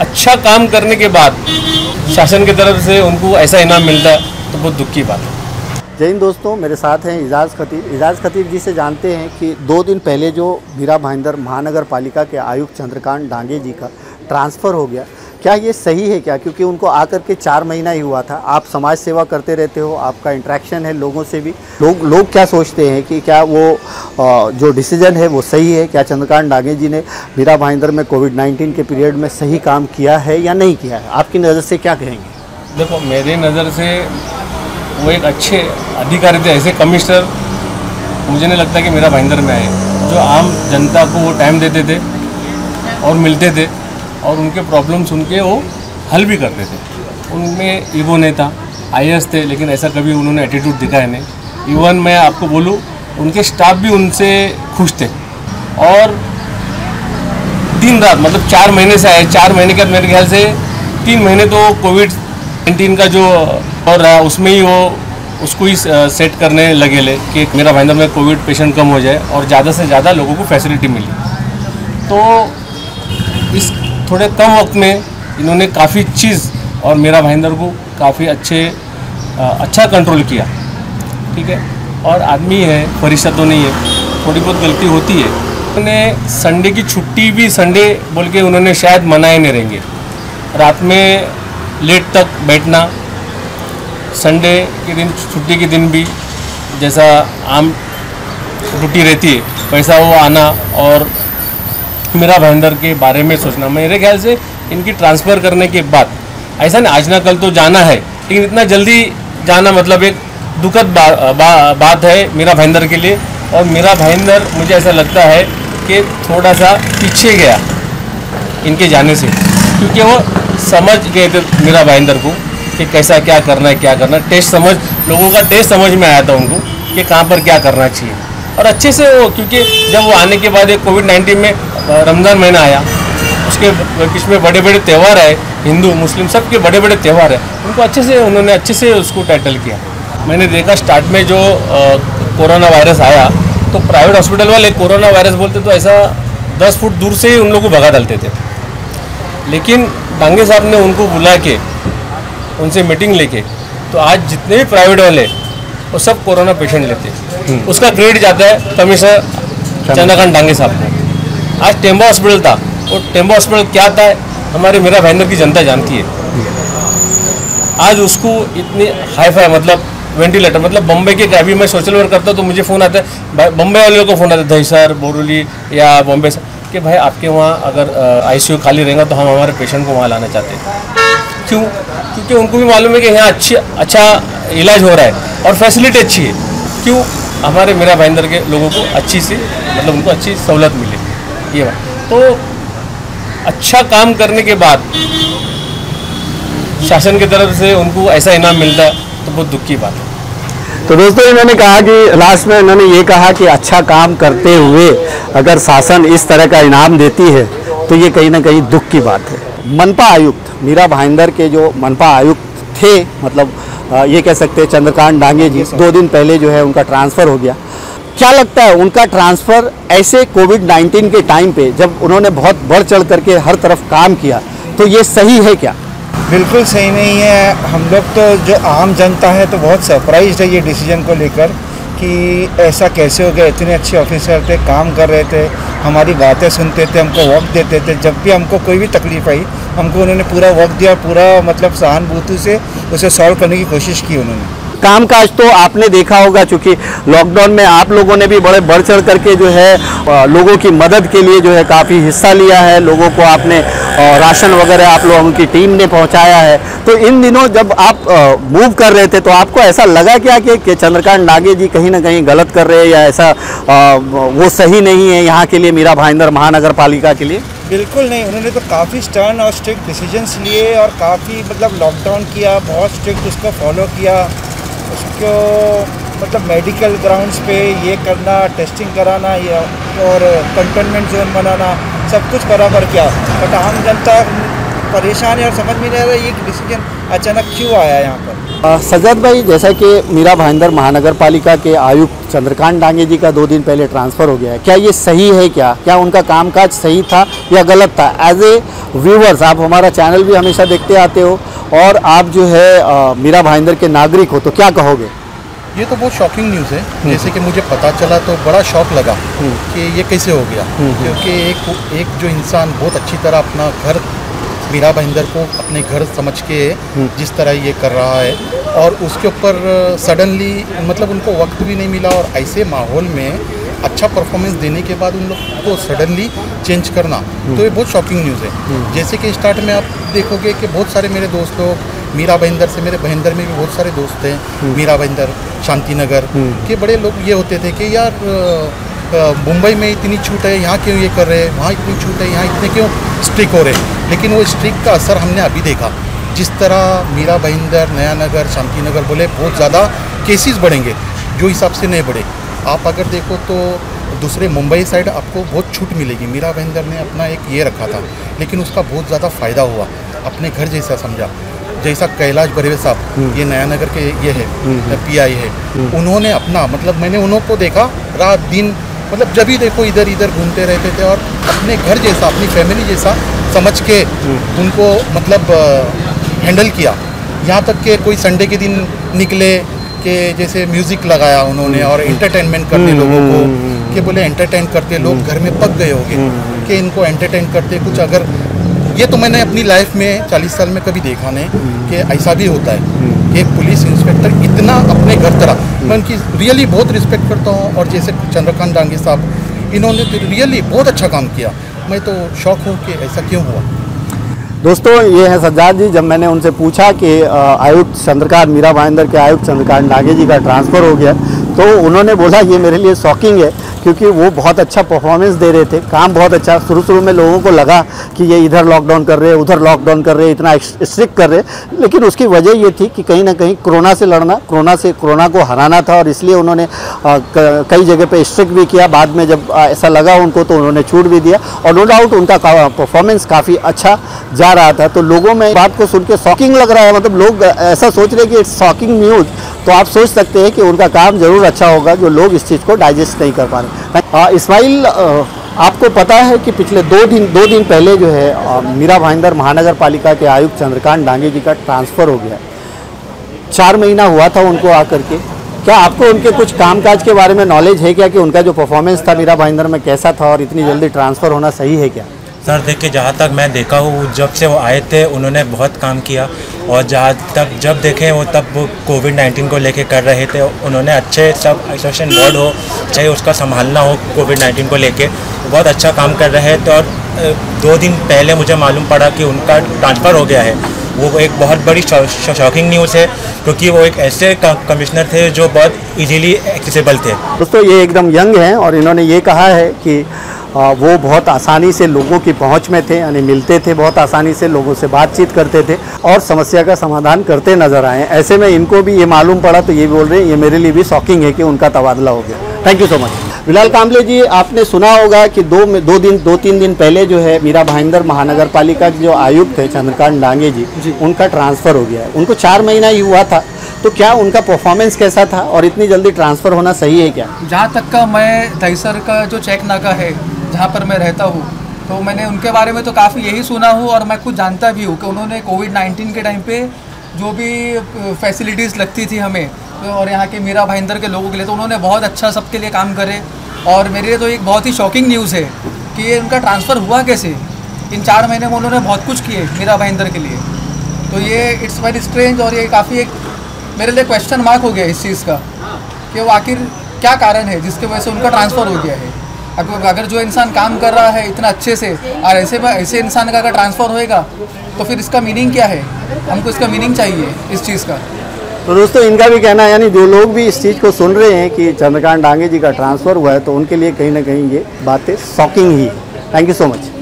अच्छा काम करने के बाद शासन की तरफ से उनको ऐसा इनाम मिलता है तो बहुत दुख की बात है। जय हिंद दोस्तों, मेरे साथ हैं इजाज़ खतीब। इजाज़ खतीब जी से जानते हैं कि 2 दिन पहले जो मीरा भाईंदर महानगर पालिका के आयुक्त चंद्रकांत डांगे जी का ट्रांसफ़र हो गया, क्या ये सही है क्या? क्योंकि उनको आकर के 4 महीना ही हुआ था। आप समाज सेवा करते रहते हो, आपका इंटरेक्शन है लोगों से भी। लोग क्या सोचते हैं कि क्या वो जो डिसीजन है वो सही है? क्या चंद्रकांत डांगे जी ने मीरा भाईंदर में कोविड-19 के पीरियड में सही काम किया है या नहीं किया है? आपकी नज़र से क्या कहेंगे? देखो, मेरी नज़र से वो एक अच्छे अधिकारी थे, ऐसे कमिश्नर मुझे नहीं लगता कि मीरा भाईंदर में आए, जो आम जनता को वो टाइम देते थे और मिलते थे और उनके प्रॉब्लम सुन के वो हल भी करते थे। उनमें ईगो नहीं था, आईएएस थे, लेकिन ऐसा कभी उन्होंने एटीट्यूड दिखाया नहीं। इवन मैं आपको बोलूँ, उनके स्टाफ भी उनसे खुश थे और दिन रात मतलब 4 महीने से आए। 4 महीने के बाद मेरे ख्याल से 3 महीने तो कोविड-19 का जो और रहा उसमें ही वो उसको ही सेट करने लगे कि मीरा भाईंदर में कोविड पेशेंट कम हो जाए और ज़्यादा से ज़्यादा लोगों को फैसिलिटी मिली। तो इस थोड़े कम वक्त में इन्होंने काफ़ी चीज़ और मीरा भाईंदर को काफ़ी अच्छा कंट्रोल किया। ठीक है, और आदमी है, फरिश्ता तो नहीं है, थोड़ी बहुत गलती होती है। उन्होंने संडे की छुट्टी भी संडे बोल के उन्होंने शायद मनाए नहीं रहेंगे। रात में लेट तक बैठना, संडे के दिन छुट्टी के दिन भी जैसा आम ड्यूटी रहती है वैसा वो आना और मीरा भाईंदर के बारे में सोचना। मेरे ख्याल से इनकी ट्रांसफ़र करने के बाद ऐसा नहीं आज ना कल तो जाना है, लेकिन इतना जल्दी जाना मतलब एक दुखद बात है मीरा भाईंदर के लिए। और मीरा भाईंदर मुझे ऐसा लगता है कि थोड़ा सा पीछे गया इनके जाने से, क्योंकि वो समझ गए थे मीरा भाईंदर को कि कैसा क्या करना है। टेस्ट लोगों का टेस्ट समझ में आया था उनको कि कहाँ पर क्या करना चाहिए और अच्छे से वो, क्योंकि जब वो आने के बाद एक कोविड-19 में रमज़ान महीना आया, उसके बीच में बड़े बड़े त्यौहार है, हिंदू मुस्लिम सबके बड़े बड़े त्यौहार है, उनको उन्होंने अच्छे से उसको टैकल किया। मैंने देखा स्टार्ट में जो कोरोना वायरस आया तो प्राइवेट हॉस्पिटल वाले कोरोना वायरस बोलते तो ऐसा 10 फुट दूर से ही उन लोगों को भगा डालते थे, लेकिन डांगे साहब ने उनको बुला के उनसे मीटिंग लेके तो आज जितने भी प्राइवेट वाले वो सब कोरोना पेशेंट लेते। उसका क्रेडिट जाता है कमिश्नर चंद्रकांत डांगे साहब को। आज टेम्बो हॉस्पिटल था, वो टेम्बो हॉस्पिटल क्या था हमारे मीरा भाईंदर की जनता जानती है। आज उसको इतनी हाई-फाई मतलब वेंटिलेटर, मतलब बम्बई के अभी मैं सोशल वर्क करता तो मुझे फ़ोन आता है, बम्बई वालों को फ़ोन आता है, दहीसर बोरीवली या बॉम्बे से, कि भाई आपके वहाँ अगर आईसीयू खाली रहेगा तो हम हमारे पेशेंट को वहाँ लाना चाहते हैं। क्यों? क्योंकि उनको भी मालूम है कि यहाँ अच्छा इलाज हो रहा है और फैसिलिटी अच्छी है। क्यों? हमारे मीरा भाईंदर के लोगों को अच्छी सी मतलब उनको अच्छी सहूलत मिले, ये बात। तो अच्छा काम करने के बाद शासन की तरफ से उनको ऐसा इनाम मिलता है तो बहुत दुख की बात है। तो दोस्तों, इन्होंने कहा कि लास्ट में इन्होंने ये कहा कि अच्छा काम करते हुए अगर शासन इस तरह का इनाम देती है तो ये कहीं ना कहीं दुख की बात है। मनपा आयुक्त मीरा भाईंदर के जो मनपा आयुक्त थे, मतलब ये कह सकते हैं चंद्रकांत डांगे जी, 2 दिन पहले जो है उनका ट्रांसफ़र हो गया। क्या लगता है उनका ट्रांसफ़र ऐसे कोविड-19 के टाइम पे जब उन्होंने बहुत बढ़ चढ़ करके हर तरफ काम किया, तो ये सही है क्या? बिल्कुल सही नहीं है। हम लोग तो जो आम जनता है तो बहुत सरप्राइज है ये डिसीजन को लेकर कि ऐसा कैसे हो गया। इतने अच्छे ऑफिसर थे, काम कर रहे थे, हमारी बातें सुनते थे, हमको वक्त देते थे। जब भी हमको कोई भी तकलीफ आई हमको उन्होंने पूरा वक्त दिया, पूरा मतलब सहानुभूति से उसे सॉल्व करने की कोशिश की उन्होंने। कामकाज तो आपने देखा होगा, चूँकि लॉकडाउन में आप लोगों ने भी बड़े बढ़ चढ़ करके जो है लोगों की मदद के लिए जो है काफ़ी हिस्सा लिया है। लोगों को आपने राशन वगैरह आप लोगों की टीम ने पहुंचाया है। तो इन दिनों जब आप मूव कर रहे थे तो आपको ऐसा लगा क्या कि चंद्रकांत डांगे जी कहीं ना कहीं गलत कर रहे हैं या ऐसा वो सही नहीं है यहाँ के लिए, मीरा भाईंदर महानगर पालिका के लिए? बिल्कुल नहीं, उन्होंने तो काफ़ी स्टर्न और स्ट्रिक्ट डिसीजंस लिए और काफ़ी मतलब लॉकडाउन किया, बहुत स्ट्रिक्ट उसको फॉलो किया। उसको मतलब मेडिकल ग्राउंड्स पे ये करना, टेस्टिंग कराना और कंटेनमेंट जोन बनाना, सब कुछ बराबर किया। बट आम जनता परेशान है और समझ में नहीं आ रहा ये डिसीजन अचानक क्यों आया यहाँ पर। सज्जाद भाई, जैसा कि मीरा भाईंदर महानगर पालिका के आयुक्त चंद्रकांत डांगे जी का 2 दिन पहले ट्रांसफ़र हो गया है, क्या ये सही है? क्या उनका कामकाज सही था या गलत था? एज ए व्यूवर्स, आप हमारा चैनल भी हमेशा देखते आते हो और आप जो है मीरा भाईंदर के नागरिक हो, तो क्या कहोगे? ये तो बहुत शॉकिंग न्यूज़ है। जैसे कि मुझे पता चला तो बड़ा शॉक लगा कि ये कैसे हो गया, क्योंकि एक जो इंसान बहुत अच्छी तरह अपना घर, मीरा भाईंदर को अपने घर समझ के जिस तरह ये कर रहा है और उसके ऊपर सडनली मतलब उनको वक्त भी नहीं मिला और ऐसे माहौल में अच्छा परफॉर्मेंस देने के बाद उन लोग को सडनली चेंज करना, तो ये बहुत शॉकिंग न्यूज़ है। जैसे कि स्टार्ट में आप देखोगे कि बहुत सारे मेरे दोस्त लोग मीरा भाईंदर से, मेरे भाईंदर में भी बहुत सारे दोस्त हैं मीरा भाईंदर, शांति नगर के बड़े लोग ये होते थे कि यार मुंबई में इतनी छूट है, यहाँ क्यों ये कर रहे हैं, वहाँ इतनी छूट है, यहाँ इतने क्यों स्ट्रिक हो रहे हैं। लेकिन वो स्ट्रिक का असर हमने अभी देखा, जिस तरह मीरा भाईंदर, नया नगर, शांति नगर बोले बहुत ज़्यादा केसेस बढ़ेंगे, जो हिसाब से नहीं बढ़े। आप अगर देखो तो दूसरे मुंबई साइड आपको बहुत छूट मिलेगी। मीरा भाईंदर ने अपना एक ये रखा था, लेकिन उसका बहुत ज़्यादा फ़ायदा हुआ, अपने घर जैसा समझा। जैसा कैलाश बर्वे साहब, ये नया नगर के ये है PI है, उन्होंने अपना मतलब मैंने उनको देखा रात दिन, मतलब जब भी देखो इधर इधर घूमते रहते थे और अपने घर जैसा, अपनी फैमिली जैसा समझ के उनको मतलब हैंडल किया। यहाँ तक कि कोई संडे के दिन निकले कि जैसे म्यूज़िक लगाया उन्होंने और एंटरटेनमेंट करते लोगों को, कि बोले एंटरटेन करते, लोग घर में पक गए होंगे कि इनको एंटरटेन करते कुछ। अगर ये तो मैंने अपनी लाइफ में 40 साल में कभी देखा नहीं कि ऐसा भी होता है कि एक पुलिस इंस्पेक्टर इतना अपने घर तरह, मैं उनकी रियली बहुत रिस्पेक्ट करता हूँ। और जैसे चंद्रकांत डांगे साहब, इन्होंने तो रियली बहुत अच्छा काम किया। मैं तो शौक हूँ कि ऐसा क्यों हुआ। दोस्तों, ये है सज्जाद जी। जब मैंने उनसे पूछा कि आयुक्त चंद्रकांत, मीरा भाईंदर के आयुक्त चंद्रकांत डांगे जी का ट्रांसफ़र हो गया, तो उन्होंने बोला ये मेरे लिए शॉकिंग है, क्योंकि वो बहुत अच्छा परफॉर्मेंस दे रहे थे, काम बहुत अच्छा। शुरू में लोगों को लगा कि ये इधर लॉकडाउन कर रहे हैं, उधर लॉकडाउन कर रहे हैं, इतना स्ट्रिक्ट कर रहे हैं, लेकिन उसकी वजह ये थी कि कहीं ना कहीं कोरोना से लड़ना, कोरोना को हराना था, और इसलिए उन्होंने कई जगह पे स्ट्रिक्ट भी किया। बाद में जब ऐसा लगा उनको तो उन्होंने छूट भी दिया, और नो डाउट उनका परफॉर्मेंस काफ़ी अच्छा जा रहा था। तो लोगों में बात को सुन के शॉकिंग लग रहा है, मतलब लोग ऐसा सोच रहे हैं कि इट्स शॉकिंग न्यूज़, तो आप सोच सकते हैं कि उनका काम ज़रूर अच्छा होगा, जो लोग इस चीज़ को डाइजेस्ट नहीं कर पा रहे। इस्माइल, आपको पता है कि पिछले दो दिन पहले जो है मीरा भाईंदर महानगर पालिका के आयुक्त चंद्रकांत डांगे जी का ट्रांसफ़र हो गया। 4 महीना हुआ था उनको आकर के। क्या आपको उनके कुछ कामकाज के बारे में नॉलेज है क्या, कि उनका जो परफॉर्मेंस था मीरा भाईंदर में कैसा था, और इतनी जल्दी ट्रांसफ़र होना सही है क्या? सर देखिए, जहाँ तक मैं देखा हूँ, जब से वो आए थे उन्होंने बहुत काम किया, और जहाँ तक जब देखे वो तब वो कोविड-19 को लेके कर रहे थे। उन्होंने अच्छे सब आइसोलेशन वार्ड हो, चाहे उसका संभालना हो कोविड-19 को लेके, बहुत अच्छा काम कर रहे थे। और 2 दिन पहले मुझे मालूम पड़ा कि उनका ट्रांसफ़र हो गया है। वो एक बहुत बड़ी शॉकिंग न्यूज़ है, क्योंकि वो एक ऐसे कमिश्नर थे जो बहुत इजीली एक्सेसिबल थे। दोस्तों, ये एकदम यंग हैं और इन्होंने ये कहा है कि वो बहुत आसानी से लोगों की पहुंच में थे, यानी मिलते थे, बहुत आसानी से लोगों से बातचीत करते थे और समस्या का समाधान करते नजर आए। ऐसे में इनको भी ये मालूम पड़ा तो ये बोल रहे हैं ये मेरे लिए भी शॉकिंग है कि उनका तबादला हो गया। Thank you so much. Bilal Kamle ji, आपने सुना होगा कि 2-3 दिन पहले जो है मीरा भाईंदर महानगर पालिका के जो आयुक्त थे चंद्रकांत डांगे जी, उनका ट्रांसफ़र हो गया है। उनको 4 महीना ही हुआ था, तो क्या उनका परफॉर्मेंस कैसा था और इतनी जल्दी ट्रांसफ़र होना सही है क्या? जहाँ तक का मैं दहिसर का जो चेक नाका है जहाँ पर मैं रहता हूँ, तो मैंने उनके बारे में तो काफ़ी यही सुना हूँ, और मैं खुद जानता भी हूँ कि उन्होंने कोविड-19 के टाइम पे जो भी फैसिलिटीज़ लगती थी हमें, तो और यहाँ के मीरा भाईंदर के लोगों के लिए, तो उन्होंने बहुत अच्छा सबके लिए काम करे। और मेरे लिए तो एक बहुत ही शॉकिंग न्यूज़ है कि ये उनका ट्रांसफ़र हुआ कैसे। इन 4 महीने में उन्होंने बहुत कुछ किए मीरा भाईंदर के लिए, तो ये इट्स वेरी स्ट्रेंज, और ये काफ़ी एक मेरे लिए क्वेश्चन मार्क हो गया इस चीज़ का कि वो आखिर क्या कारण है जिसकी वजह से उनका ट्रांसफ़र हो गया है। अगर जो इंसान काम कर रहा है इतना अच्छे से, और ऐसे इंसान का अगर ट्रांसफ़र होएगा तो फिर इसका मीनिंग क्या है? हमको इसका मीनिंग चाहिए इस चीज़ का। तो दोस्तों, इनका भी कहना है, यानी जो लोग भी इस चीज़ को सुन रहे हैं कि चंद्रकांत डांगे जी का ट्रांसफ़र हुआ है, तो उनके लिए कहीं ना कहीं ये बातें शॉकिंग ही है। Thank you so much.